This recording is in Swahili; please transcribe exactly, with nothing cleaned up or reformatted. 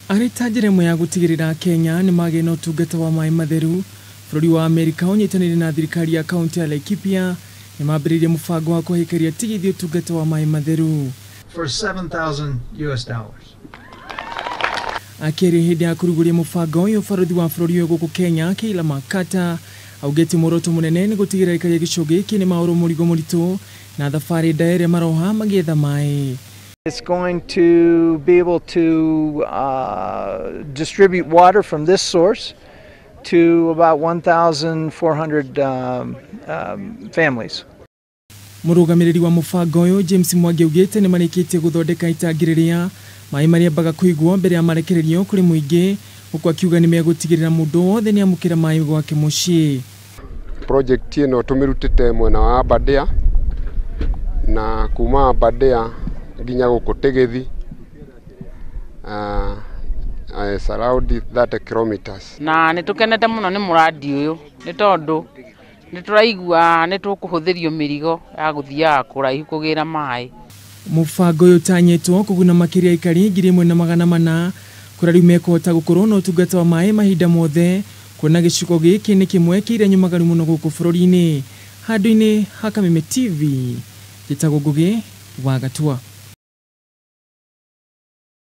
Aritajire mwe ya gutigirira Kenya ni mage no tungata wa mai matheru bururi wa Amerika unyitanire na thirikari ya kaunti ya Laikipia ni mambiririe mubango wa kuhikeria tigithio tungata wa mai matheru for seven thousand U S dollars. Akiri hindi ya kuruguria mubango uyu baruthi wa bururi uyu guku Kenya Kayla Makata augete muroto munene ni gutigirira ikaria gicogi kini mauro murigo muritu na thafari ndaere maroha magetha mai. It's going to be able to uh, distribute water from this source to about one thousand four hundred um, um, families. Murugamiriri wa mubango uyu James Mwangi ugete ni marikite guthondeka itangiriria mai maria baga kuigwo mbere ya marekererio kuri muingi uko akiuga ni megutigirira mundu wothe ni amukira mai gwake mucii. Project ino tumirutite mwena wa Aberdare na kuma Aberdare ginya guku Tegethi uh, is around thirty kilometers. Na nitukenete muno ni muradi uyu ni tondu nituraigua nitukuhuthirio mirigo ya guthia kuraihu kugira mai. Mubango uyu tanyetwo kuguna makiria ikari ngiri ĩmwe na magana mana kurari mekota gukorwo no tungata wa mai mahinda mothe kuona gicigo giki ni kimwe kire nyumagaru muno guku bururi-ini. Handu-ini ha Kameme T V gitago Ngugi wa Gatua.